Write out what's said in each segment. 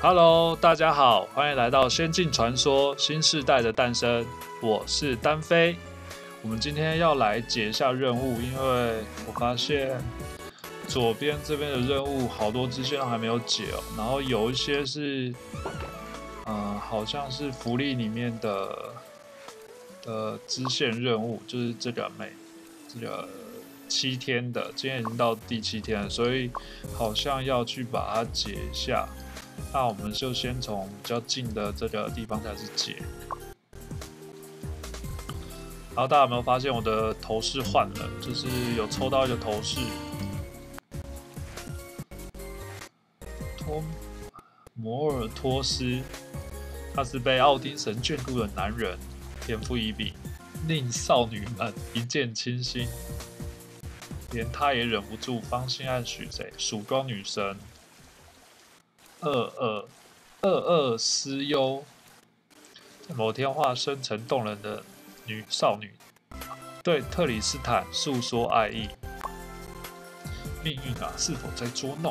Hello，大家好，欢迎来到《仙境传说：新世代的诞生》。我是丹飞。我们今天要来解一下任务，因为我发现左边这边的任务好多支线都还没有解哦，然后有一些是，好像是福利里面的支线任务，就是这个7天的，今天已经到第7天了，所以好像要去把它解一下。那我们就先从比较近的这个地方开始解。然后大家有没有发现我的头饰换了？就是有抽到一个头饰，摩尔托斯，他是被奥丁神眷顾的男人，天赋异禀，令少女们一见倾心，连他也忍不住芳心暗许谁？曙光女神。二思忧，在某天化身成动人的少女，对特里斯坦诉说爱意。命运啊，是否在捉弄？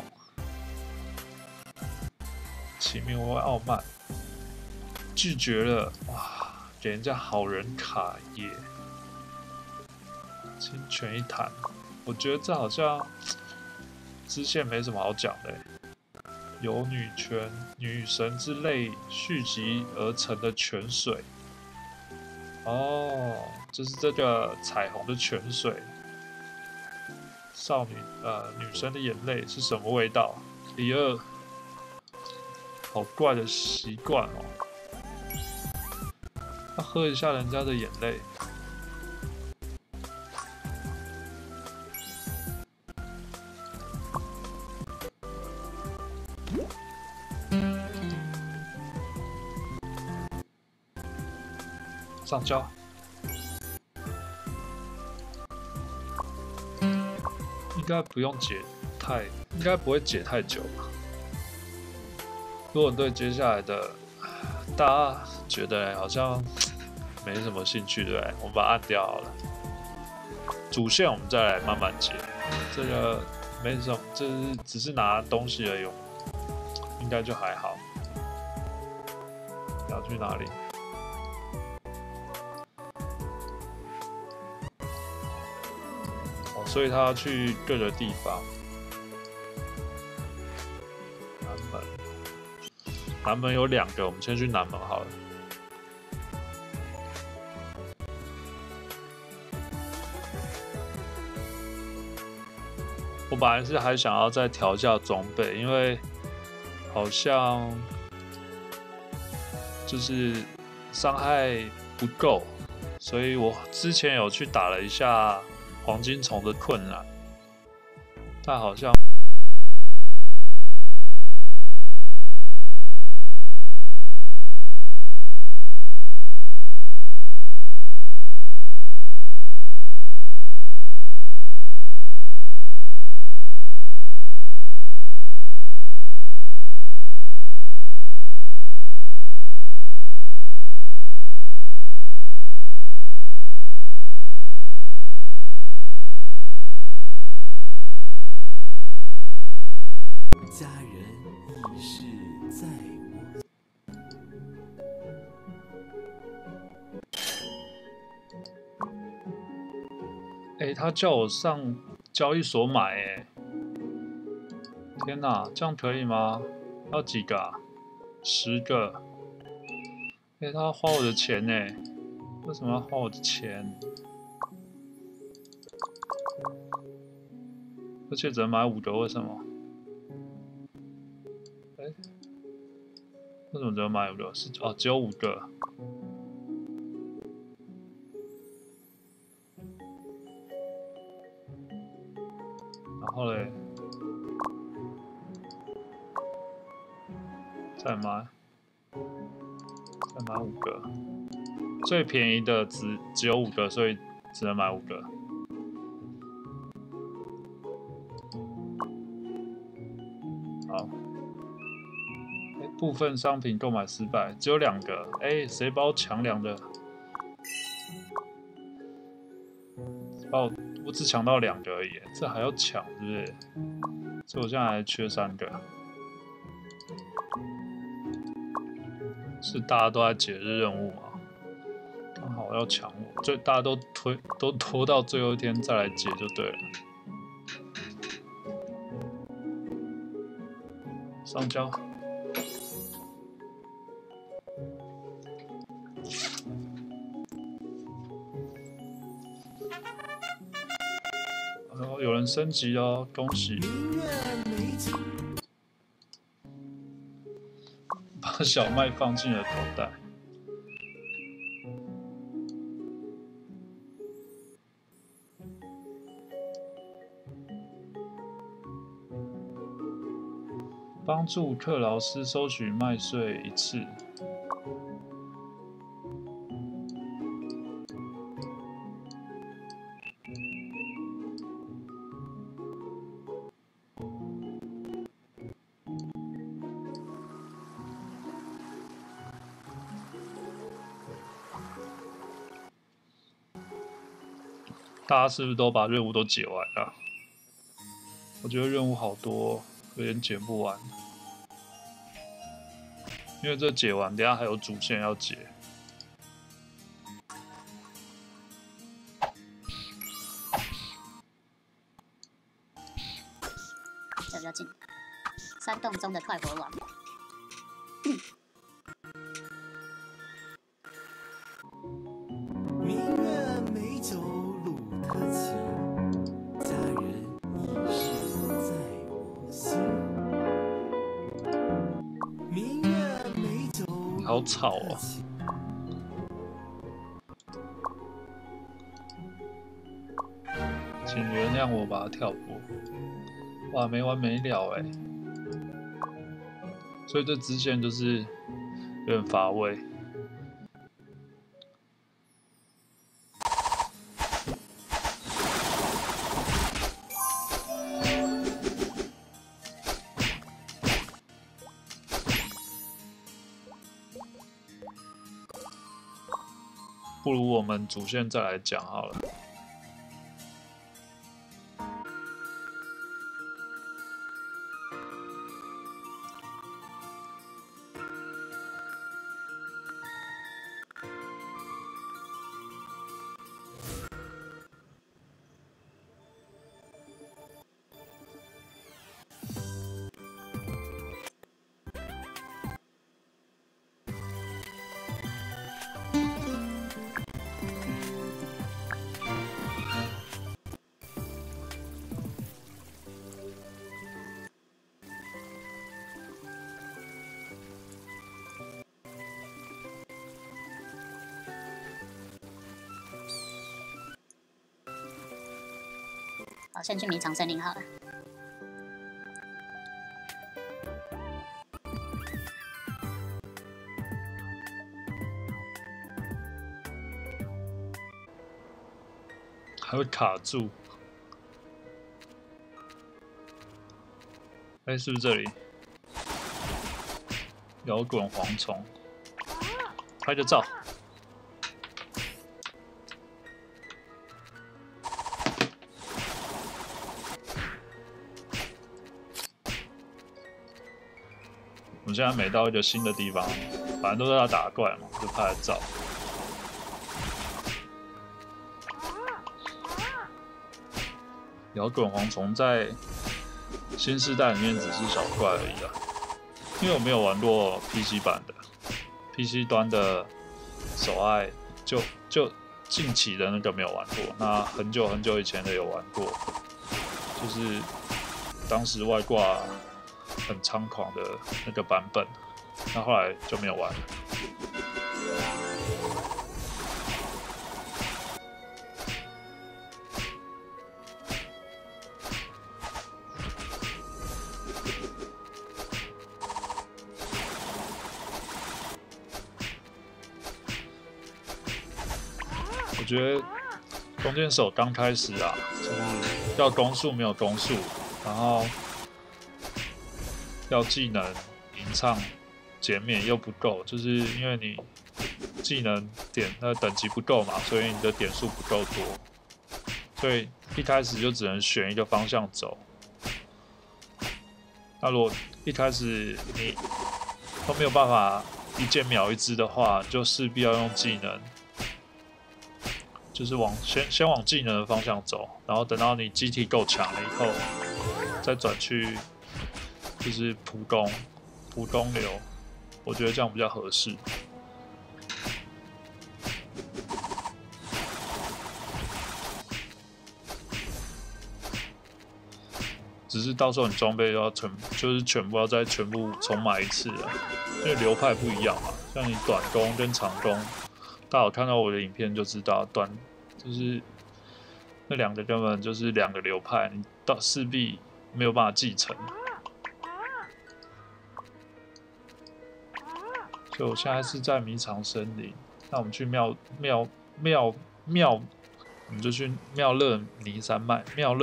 其名为傲慢，拒绝了哇，给人家好人卡耶，侵权一谈。我觉得这好像支线没什么好讲的。由女权、女神之泪蓄集而成的泉水，哦，就是这个彩虹的泉水。女生的眼泪是什么味道？第二，好怪的习惯哦，要喝一下人家的眼泪。上交，应该不用解应该不会解太久吧？如果对接下来的大家觉得好像没什么兴趣，对不对？我们把它按掉好了。主线我们再来慢慢解，这个没什么，就是只是拿东西而已，应该就还好。要去哪里？所以他要去各个地方。南门有2个，我们先去南门好了。我本来是还想要再调一下装备，因为好像就是伤害不够，所以我之前有去打了一下黄金虫的困难，但好像家人亦是在我。 他叫我上交易所买，天哪，这样可以吗？要几个啊？10个。他要花我的钱呢？为什么要花我的钱？而且只能买5个，为什么？为什么只能买5个？只有5个。然后嘞，再买5个。最便宜的只有5个，所以只能买5个。好。部分商品购买失败，只有2个。谁把我抢2个？我只抢到2个而已，这还要抢，是不是？所以我现在还缺3个。 是大家都在解日任务吗？刚好要抢我，大家都拖到最后一天再来解就对了。上交。有人升级哦，恭喜！把小麦放进了口袋。帮助克劳斯收取麦穗1次。大家是不是都把任务都解完了？我觉得任务好多，有点解不完。因为这解完，等一下还有主线要解。 这比较近。山洞中的快活网。 明月美酒鲁特情，佳人已是在我心。明月美酒好吵哦！请原谅我把它跳过。哇，没完没了哎！所以这支线就是有点乏味。不如我们主线再来讲好了。 好，先去迷藏森林好了。 还会卡住。哎，是不是这里？摇滚蝗虫，拍个照。我们现在每到一个新的地方，反正都是要打怪嘛，就拍照。摇滚蝗虫在新世代里面只是小怪而已啊，因为我没有玩过 PC 版的，PC 端的手爱就近期的那个没有玩过，那很久很久以前的有玩过，就是当时外挂很猖狂的那个版本，那后来就没有玩了。我觉得弓箭手刚开始啊，就是要攻速没有攻速，然后要技能吟唱减免又不够，就是因为你技能点等级不够嘛，所以你的点数不够多，所以一开始就只能选一个方向走。那如果一开始你都没有办法一键秒一只的话，就势必要用技能，就是先往技能的方向走，然后等到你机体够强了以后，再转去就是普攻流，我觉得这样比较合适。只是到时候你装备要全部要再全部重买一次了，因为流派不一样嘛。像你短弓跟长弓，大家有看到我的影片就知道，就是那两个根本就是两个流派，你势必没有办法继承。所以我现在是在迷藏森林，那我们去我们就去妙乐尼山脉。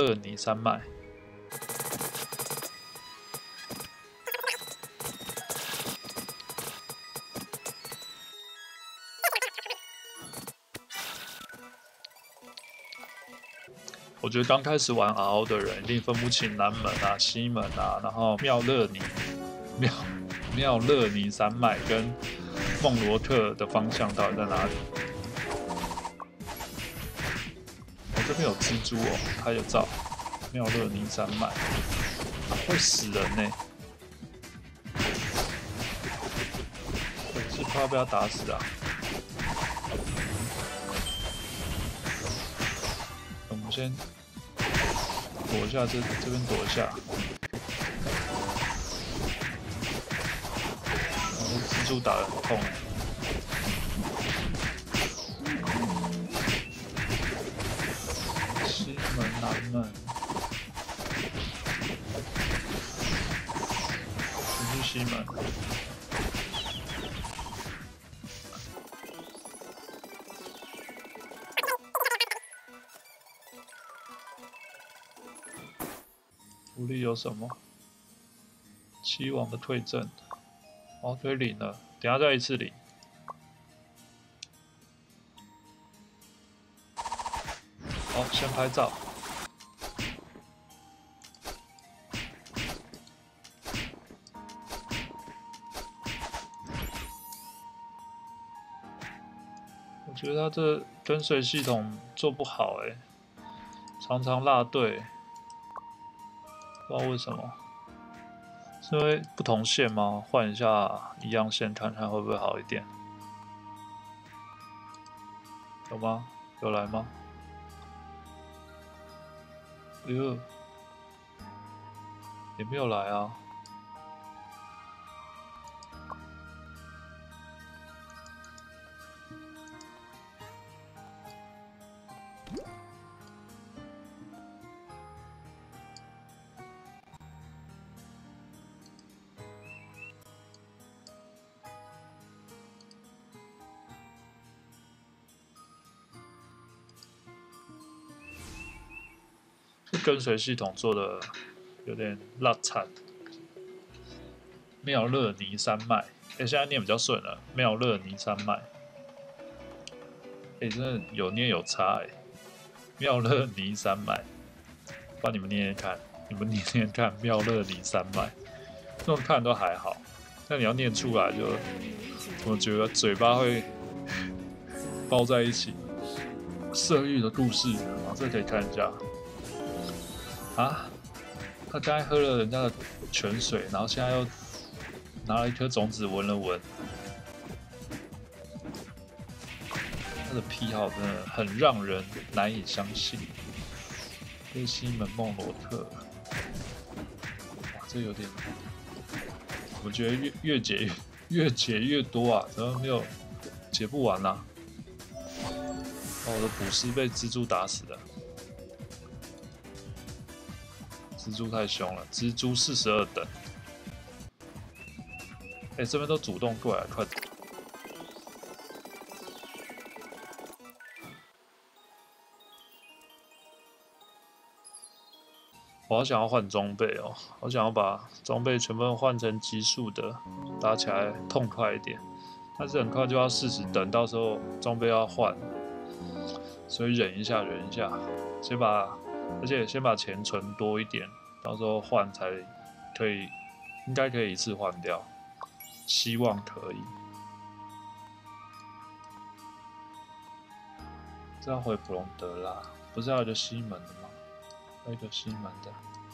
我觉得刚开始玩 RO 的人一定分不清南门啊、西门啊，然后妙乐尼山脉跟梦罗特的方向到底在哪里？我这边有蜘蛛哦，它有照妙乐尼山脉，会死人呢、是快要被他打死啊！我们先躲一下，这边躲一下。蜘蛛打得很痛。西门、南门，先去西门。狐狸有什么？七王的退阵。哦，可以领了，等下再一次领。好，先拍照。我觉得他这跟随系统做不好欸，常常落队，不知道为什么。是因为不同线吗？换一下一样线看看会不会好一点？有吗？有来吗？哎呦，也没有来啊。跟随系统做的有点落惨。妙乐尼山脉，现在念比较顺了。妙乐尼山脉，真的有念有差妙乐尼山脉，帮你们念念看，你们念念看。妙乐尼山脉，这种看都还好，但你要念出来就，我觉得嘴巴会包在一起。色欲的故事，这可以看一下。啊，他刚才喝了人家的泉水，然后现在又拿了一颗种子闻了闻。他的癖好真的很让人难以相信。这是西门梦罗特，哇，这有点，我觉得越解越多啊，怎么没有解不完啊？我的捕师被蜘蛛打死了。蜘蛛太凶了，蜘蛛42等。这边都主动过来，快！我好想要换装备哦，好想要把装备全部换成极速的，打起来痛快一点。但是很快就要40等，到时候装备要换，所以忍一下，而且先把钱存多一点，到时候换才可以，应该可以一次换掉，希望可以。 这要回普隆德啦，不是要一个西门的吗？要一个西门的，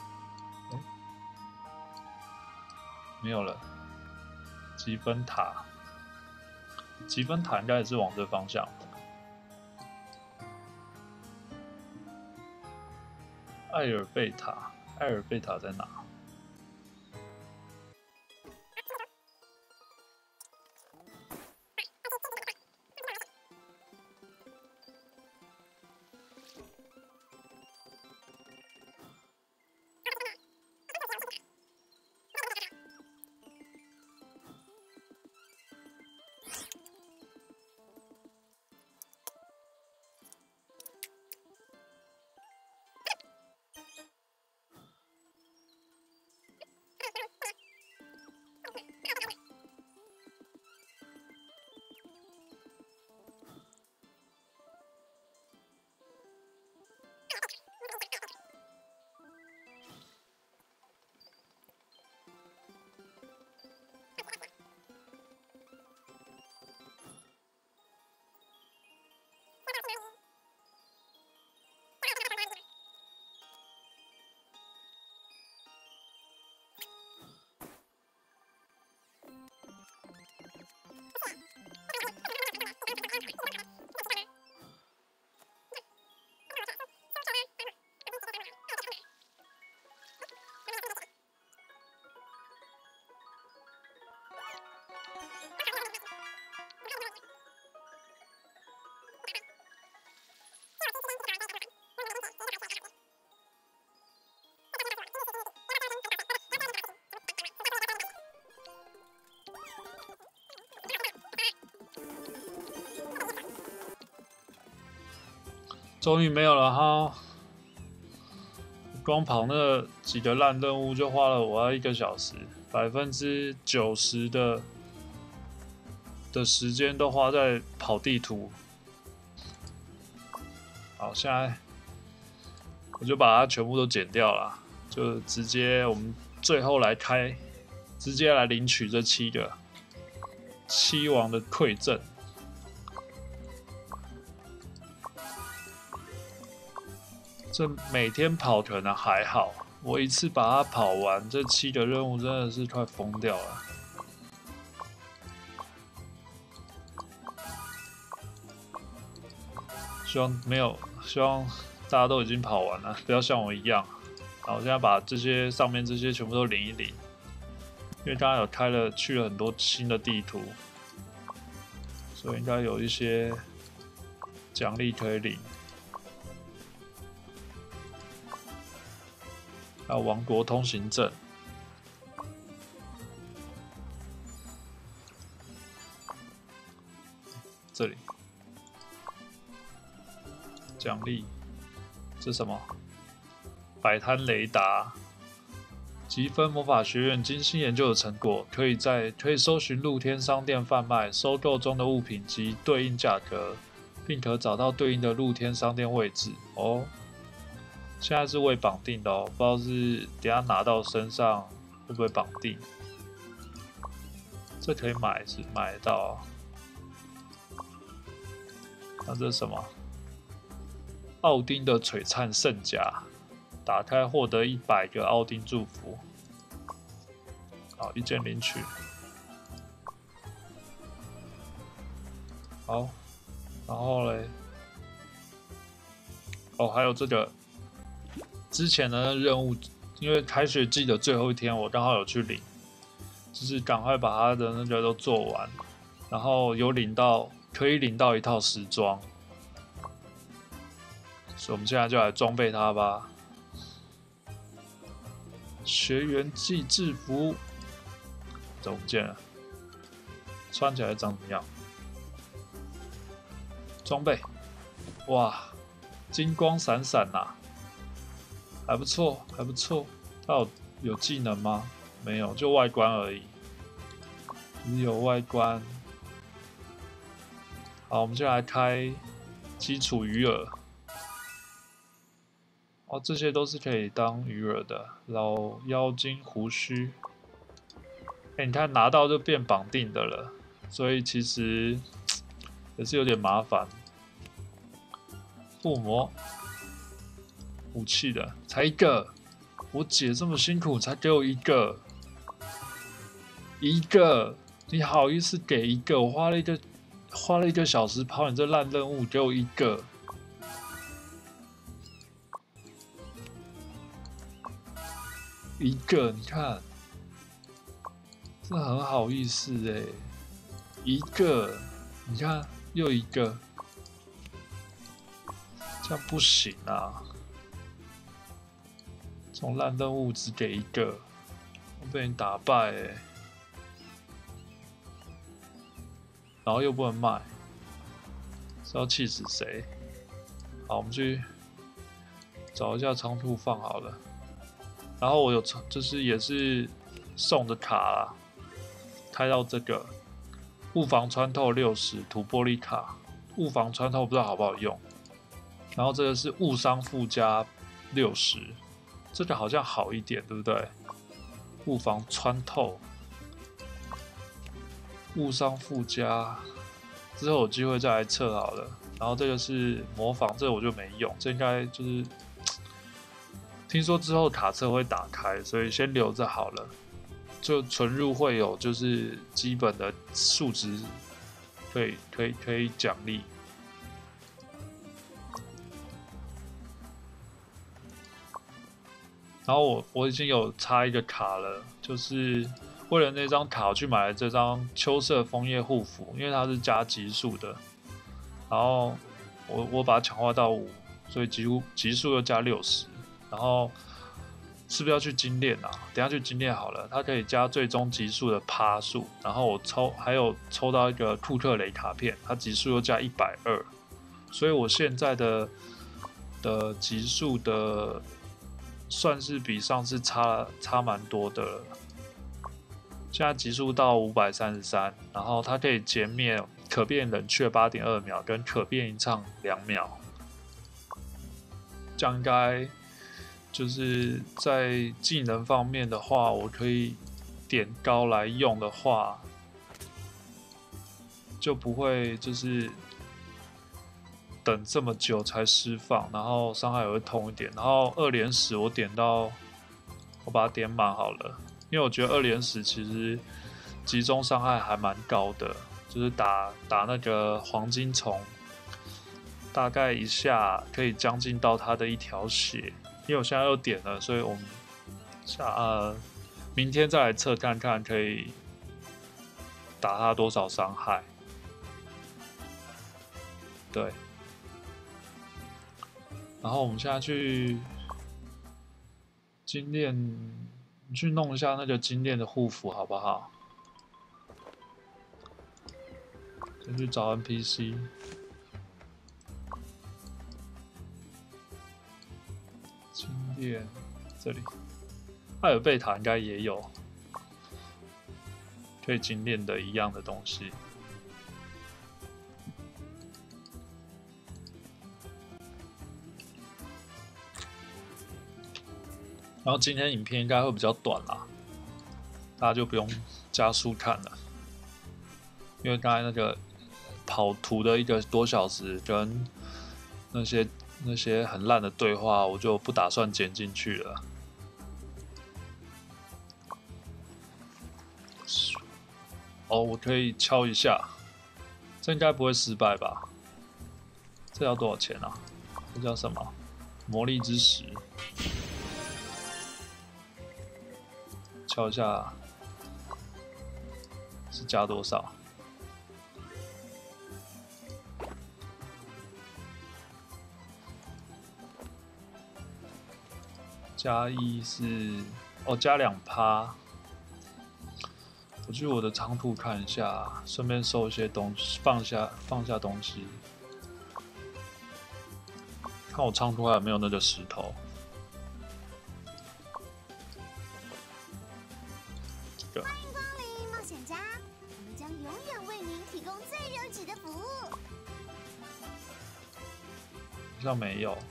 没有了。积分塔，积分塔应该也是往这方向。艾尔贝塔，艾尔贝塔在哪？终于没有了哈！光跑那几个烂任务就花了我要1个小时，90%的时间都花在跑地图。好，现在我就把它全部都剪掉了，就直接我们最后来开，直接来领取这7王的馈赠。这每天跑可能还好，我一次把它跑完，这7个任务真的是快疯掉了。希望大家都已经跑完了，不要像我一样。好，我现在把上面这些全部都领一领，因为刚刚有去了很多新的地图，所以应该有一些奖励可以领。还有王国通行证，这里奖励，这是什么？摆摊雷达，积分魔法学院精心研究的成果，可以搜寻露天商店贩卖收购中的物品及对应价格，并可找到对应的露天商店位置哦。现在是未绑定的哦，不知道是等下拿到身上会不会绑定。这可以买，是买得到哦。那这是什么？奥丁的璀璨圣甲，打开获得100个奥丁祝福。好，一键领取。好，然后嘞，哦，还有这个。之前的任务，因为开学季的最后一天，我刚好有去领，就是赶快把它的那个都做完，然后可以领到1套时装，所以我们现在就来装备它吧。学员季制服怎么不见了？穿起来长怎么样？装备，哇，金光闪闪呐！还不错，还不错。它有技能吗？没有，就外观而已。只有外观。好，我们就来开基础鱼饵。哦，这些都是可以当鱼饵的。老妖精胡须，你看拿到就变绑定的了，所以其实也是有点麻烦。 附魔武器的，才一个。我姐这么辛苦才给我一个，你好意思给一个？我花了一个小时跑你这烂任务，给我一个。一个，你看，这很好意思哎，一个，你看又一个，这样不行啊！这种烂任务只给一个，我被你打败哎，然后又不能卖，是要气死谁？好，我们去找一下长途放好了。然后我有就是也是送的卡啦，开到这个物防穿透60土玻璃卡，物防穿透不知道好不好用。然后这个是物伤附加60，这个好像好一点，对不对？物防穿透，物伤附加，之后有机会再来测好了。然后这个是模仿，这个我就没用，这应该就是。听说之后卡车会打开，所以先留着好了。就存入会有就是基本的数值可以奖励。然后我已经有插一个卡了，就是为了那张卡我去买了这张秋色枫叶护符，因为它是加级数的。然后我把它强化到5，所以级数又加60。然后是不是要去精炼啊？等一下去精炼好了，它可以加最终级数的趴数。然后我还有抽到一个库克雷卡片，它级数又加120，所以我现在的级数的算是比上次差蛮多的了。现在级数到533，然后它可以减免可变冷却8.2秒跟可变吟唱2秒，这样应该。就是在技能方面的话，我可以点高来用的话，就不会就是等这么久才释放，然后伤害也会痛一点。然后2连使我点到，我把它点满好了，因为我觉得2连使其实集中伤害还蛮高的，就是打那个黄金虫，大概一下可以将近到他的1条血。因为我现在又点了，所以我们明天再来测看看可以打他多少伤害。对，然后我们现在去精炼，去弄一下那个精炼的护符好不好？先去找 NPC。精炼这里，艾尔贝塔应该也有可以精炼的一样的东西。然后今天影片应该会比较短啦，大家就不用加速看了，因为刚才那个跑图的1个多小时跟那些很烂的对话，我就不打算剪进去了。哦，我可以敲一下，这应该不会失败吧？这要多少钱啊？这叫什么？魔力之石。敲一下，是加多少？加1是加2%。我去我的仓库看一下，顺便收一些东西，放下东西。看我仓库还有没有那个石头。这个。 欢迎光临冒险家，我们将永远为您提供最优质的服务。 好像没有。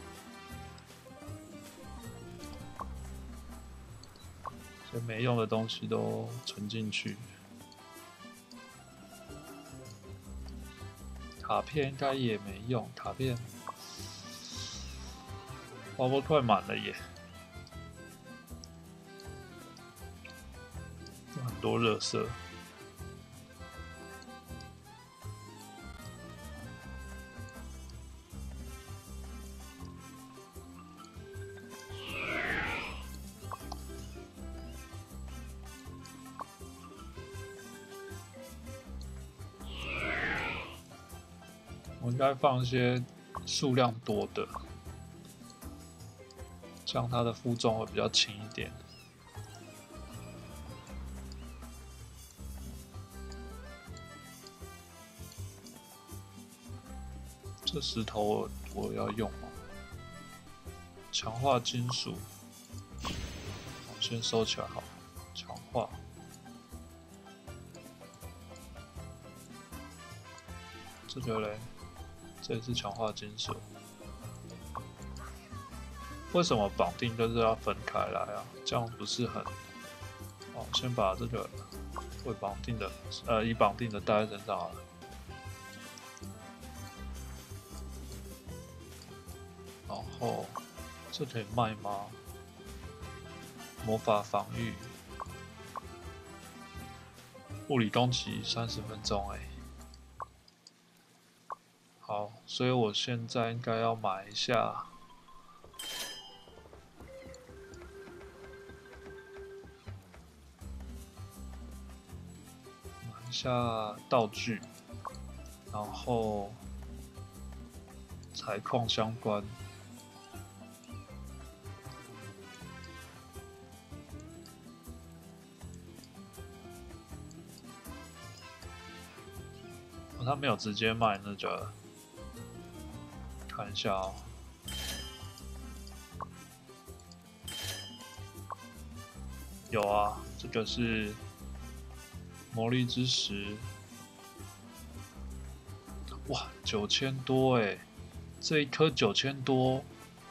这没用的东西都存进去。卡片应该也没用，卡片花波快满了耶，有很多热色。我应该放一些数量多的，这样它的负重会比较轻一点。这石头我要用吗？强化金属，我先收起来好了。强化。这个嘞？这也是强化金属，为什么绑定就是要分开来啊？这样不是很……哦，先把这个会绑定的，已绑定的带在身上好了。然后这可以卖吗？魔法防御，物理攻击30分钟，好，所以我现在应该要买一下，道具，然后采矿相关。哦，他没有直接卖那个。看一下哦，有啊，这个是魔力之石，哇，9000多哎，这一颗9000多，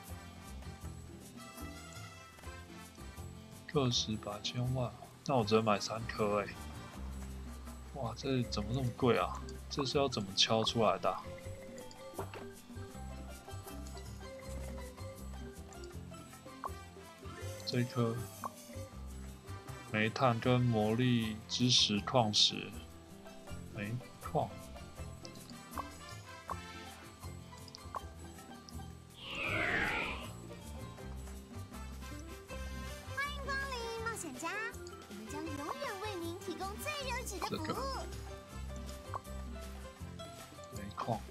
个十百千万，那我只能买3颗哎，哇，这怎么这么贵啊？这是要怎么敲出来的啊？这一颗煤炭跟魔力之石矿石，煤矿。 欢迎光临冒险家，我们将永远为您提供最优质的服务。 煤矿。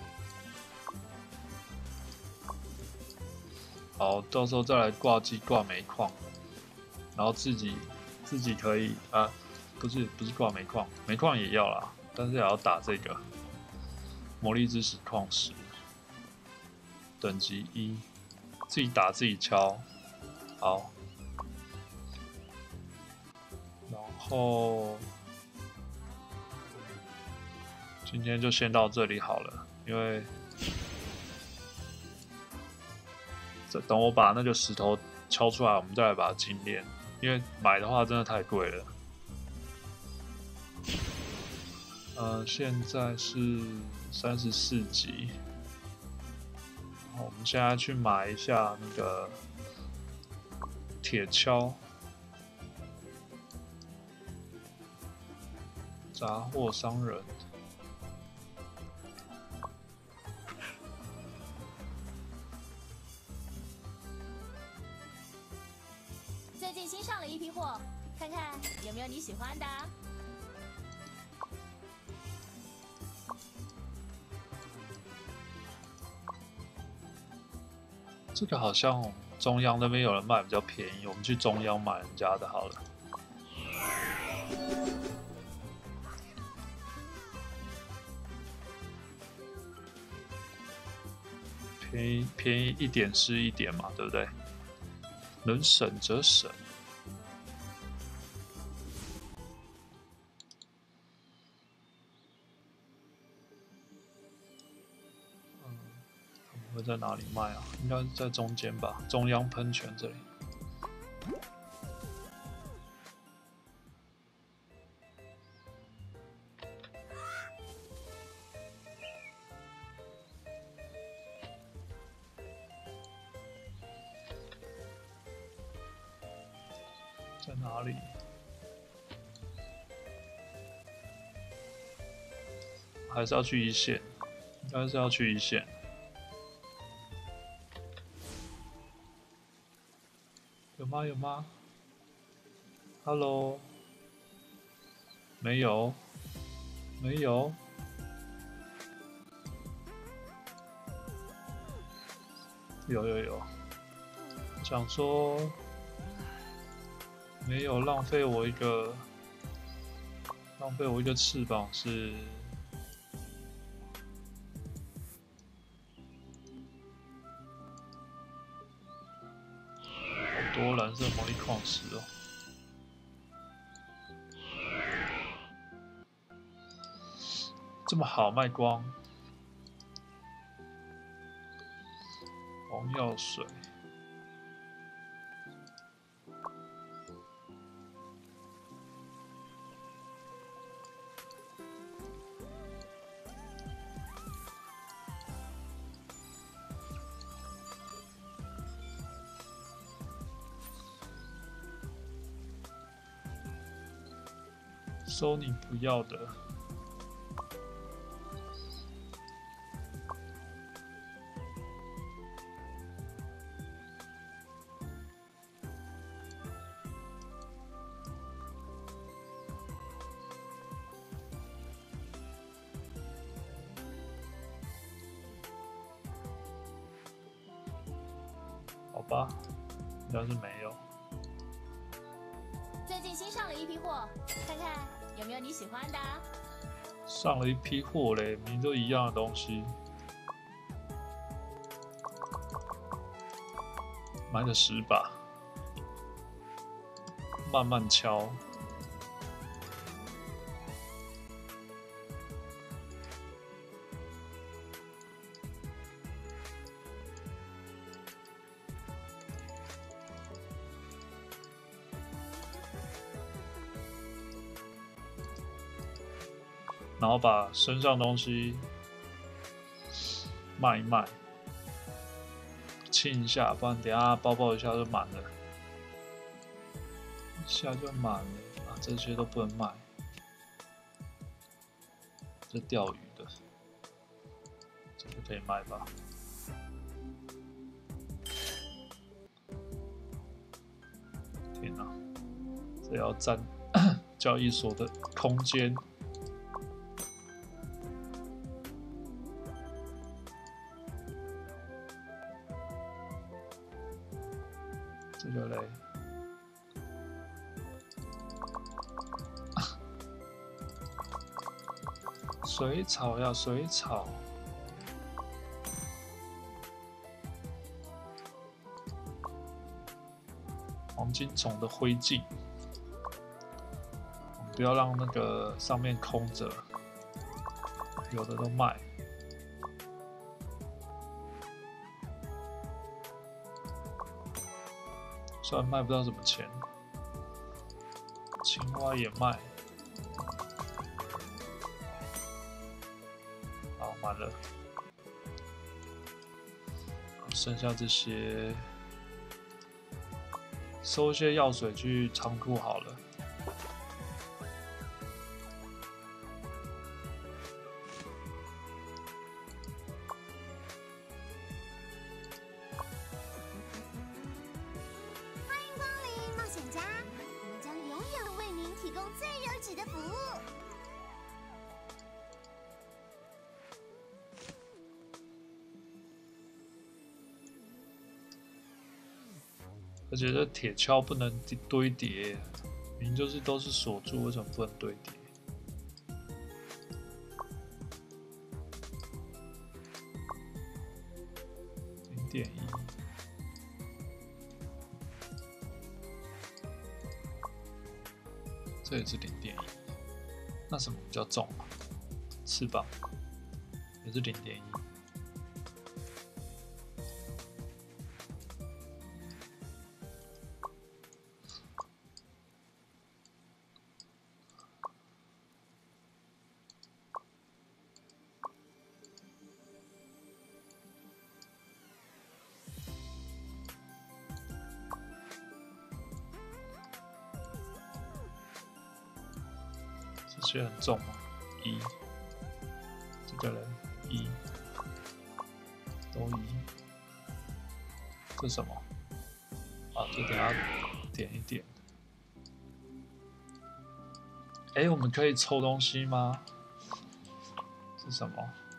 好，到时候再来挂机挂煤矿。然后自己可以啊，不是挂煤矿，煤矿也要啦，但是也要打这个魔力之石矿石，等级1，自己打自己敲，好，然后今天就先到这里好了，因为等我把那个石头敲出来，我们再来把它精炼。因为买的话真的太贵了。现在是34级，然后我们现在去买一下那个铁锹，杂货商人。 最近新上了一批货，看看有没有你喜欢的。 这个好像中央那边有人卖比较便宜，我们去中央买人家的好了。便宜一点是一点嘛，对不对？能省则省。他们会在哪里卖啊？应该是在中间吧，中央喷泉这里。 在哪里？还是要去一线？应该是要去一线。有吗？有吗 ？Hello， 没有，没有。有，想说没有浪费我一个翅膀是好多蓝色魔力矿石哦，这么好卖光，红药水。收你不要的，好吧，应该是没有。 最近新上了一批货，看看有没有你喜欢的啊。 上了一批货嘞，明明都一样的东西，买个10把，慢慢敲。然后把身上东西卖一卖，清一下，不然等一下包一下就满了，一下就满了啊！这些都不能卖，这钓鱼的，这个可以卖吧？天哪，这要占交易所的空间。这个嘞，水草呀，水草。黄金虫的灰烬，我们不要让那个上面空着，有的都卖。虽然卖不到什么钱，青蛙也卖。好，满了。剩下这些，收一些药水去仓库好了。 欢迎光临冒险家，我们将永远为您提供最优质的服务。 而且这铁锹不能堆叠，明明就是都是锁住，为什么不能堆叠？0.1，这也是0.1。那什么比较重啊？翅膀也是0.1。 些很重吗？一，这个人一，都一。这什么？啊，这等下点一点。哎，我们可以抽东西吗？是什么？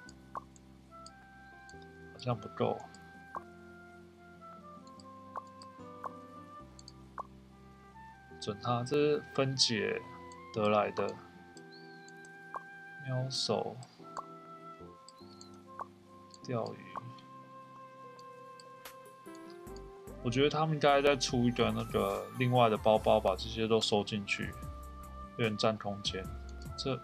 好像不够。准它，这是分解得来的。喵手，钓鱼。我觉得他们应该再出一个那个另外的包包，把这些都收进去，有点占空间。这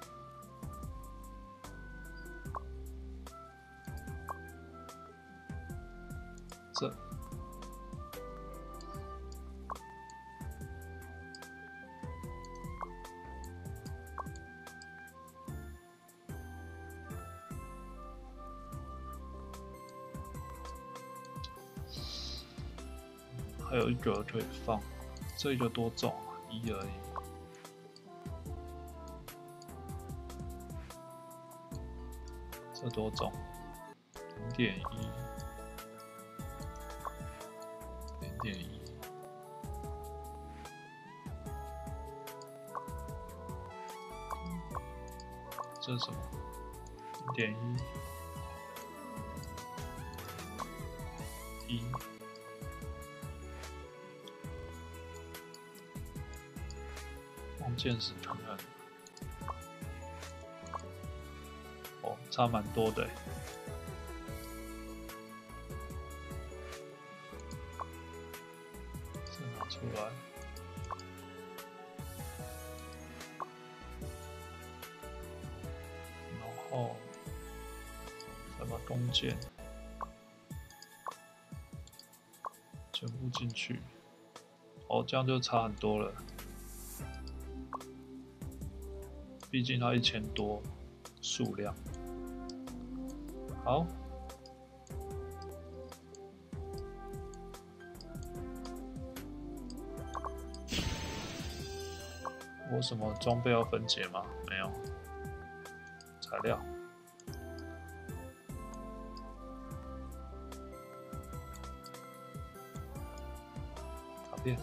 还有一个可以放，这一个多重啊？一而已。这多重？0.1，0.1。这是什么？0.1，1。见识看看，哦，差蛮多的。这拿出来，然后再把弓箭全部进去。哦，这样就差很多了。毕竟它1000多数量，好，我什么装备要分解吗？没有，材料，卡片，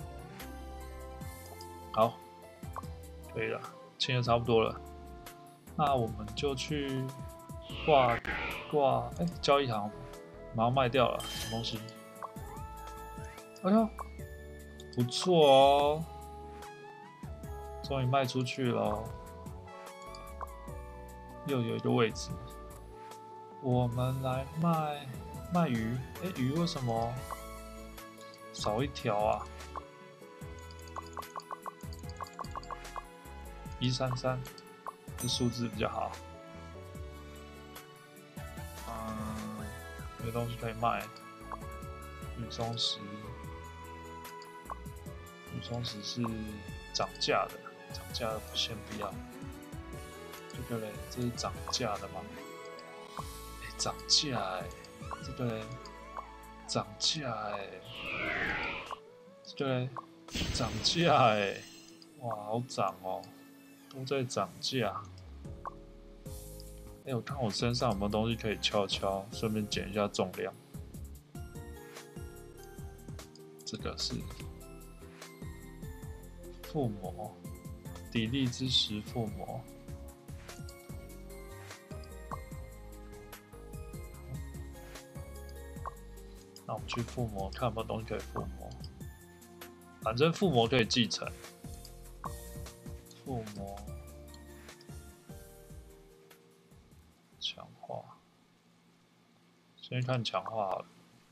好，可以了。清的差不多了，那我们就去挂，哎，交易行马上卖掉了，什么东西？哎呦，不错哦，终于卖出去了，又有一个位置。我们来卖鱼，哎，鱼为什么少一条啊？133，这数字比较好。有东西可以卖。雨松石，雨松石是涨价的，涨价的先不要。这个嘞，这是涨价的吗？哎，涨价哎，这个嘞，涨价哎，这个嘞，涨价哎，哇，好涨哦！都在涨价。哎，我看我身上有没有东西可以敲敲，顺便减一下重量。这个是附魔，砥砺之石附魔。那我们去附魔，看有没有东西可以附魔。反正附魔可以继承。附魔强化，先看强化好了。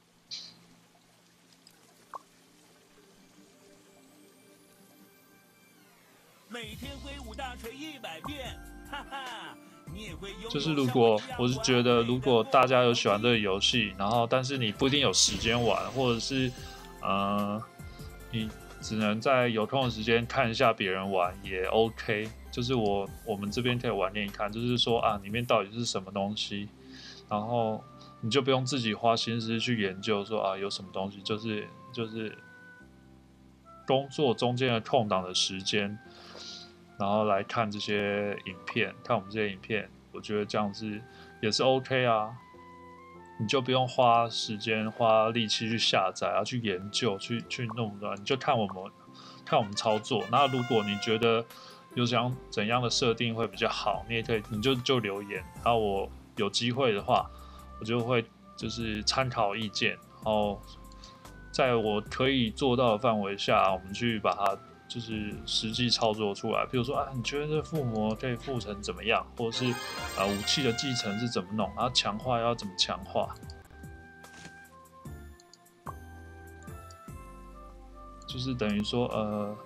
每天挥舞大锤100遍，哈哈！你也会拥有就是如果我是觉得，如果大家有喜欢这个游戏，然后但是你不一定有时间玩，或者是你只能在有空的时间看一下别人玩也 OK。就是我们这边可以玩给你看，就是说啊，里面到底是什么东西，然后你就不用自己花心思去研究说啊有什么东西，就是工作中间的空档的时间。 然后来看这些影片，看我们这些影片，我觉得这样子也是 OK 啊。你就不用花时间、花力气去下载啊，去研究、去弄的，你就看我们操作。那如果你觉得有怎样的设定会比较好，你也可以，你就留言，然后我有机会的话，我就会就是参考意见，然后在我可以做到的范围下，我们去把它就是实际操作出来。比如说啊，你觉得这附魔可以附成怎么样，或者是武器的继承是怎么弄，然后强化要怎么强化，就是等于说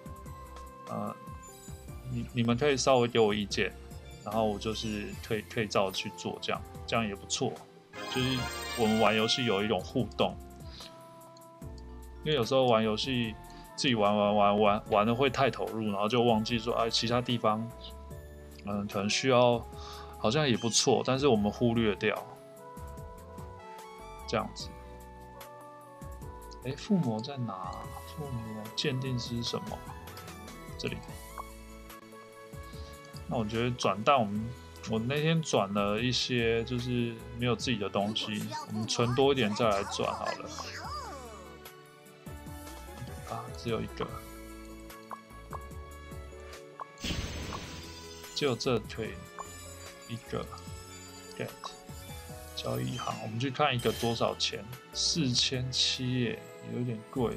你们可以稍微给我意见，然后我就是可以照着去做，这样也不错。就是我们玩游戏有一种互动，因为有时候玩游戏自己玩的会太投入，然后就忘记说哎，其他地方可能需要好像也不错，但是我们忽略掉这样子。哎，附魔在哪？附魔鉴定是什么？这里。那我觉得转蛋，我那天转了一些，就是没有自己的东西，我们存多一点再来转好了。啊，只有一个，只有这可以一个 get 交易行，我们去看一个多少钱，4700耶，有点贵。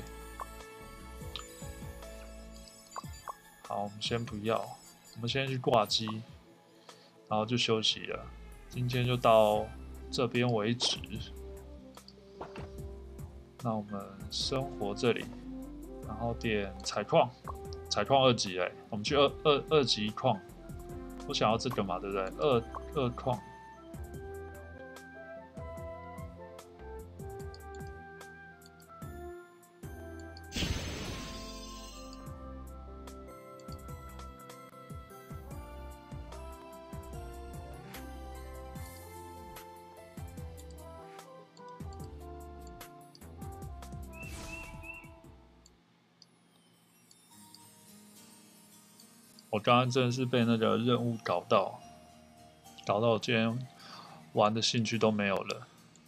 好，我们先不要。我们先去挂机，然后就休息了。今天就到这边为止。那我们生活这里，然后点采矿，采矿2级哎，我们去二级矿。我想要这个嘛，对不对？二矿。我刚刚真的是被那个任务搞到我今天玩的兴趣都没有了。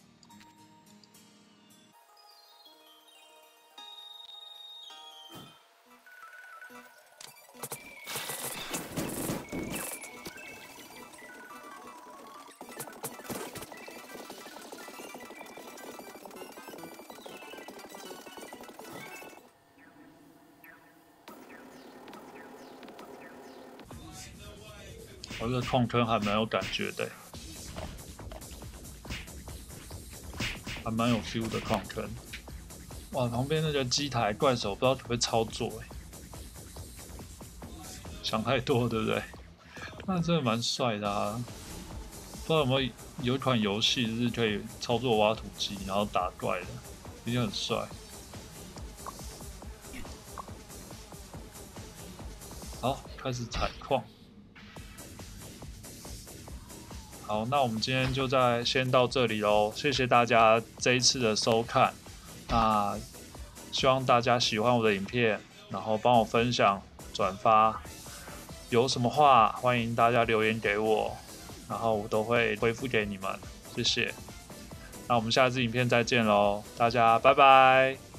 我这个矿坑还蛮有感觉的，还蛮有 feel 的矿坑。哇，旁边那个机台怪手不知道可不可以操作想太多对不对？那真的蛮帅的啊！不知道有一款游戏就是可以操作挖土机，然后打怪的，一定很帅。好，开始采矿。好，那我们今天就先到这里喽，谢谢大家这一次的收看。那希望大家喜欢我的影片，然后帮我分享、转发。有什么话欢迎大家留言给我，然后我都会回复给你们，谢谢。那我们下次影片再见喽，大家拜拜。